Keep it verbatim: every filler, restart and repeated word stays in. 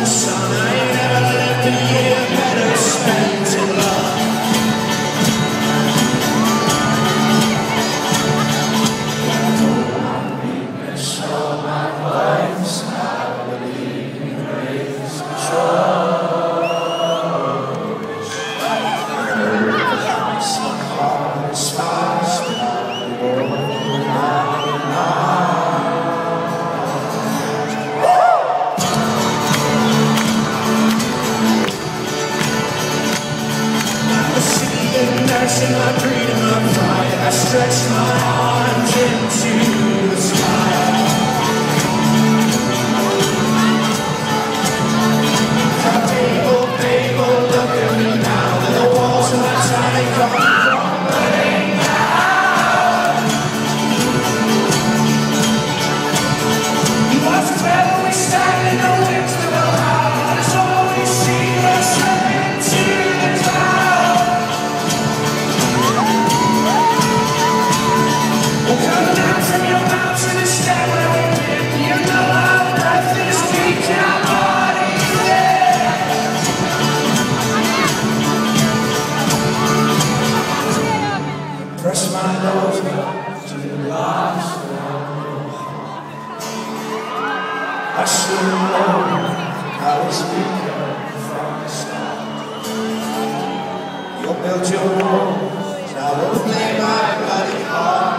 son, I ain't never lived a year better spent in love. So my life's not believing grace controls. Some hearts fast nursing my freedom of pride, I stretch my arms into the sky. People, people, look at me now, and the walls of my tiny come crumbling down. You watch forever we stand in the winds that will howl, it's all we see, let's slip into the cloud. Coming out from your mouth to the stand where we live. You know our breath is weak and our body's dead. Press my nose up to the last one. I should have known I was weaker from the start. You'll build your walls, I will play my body hard.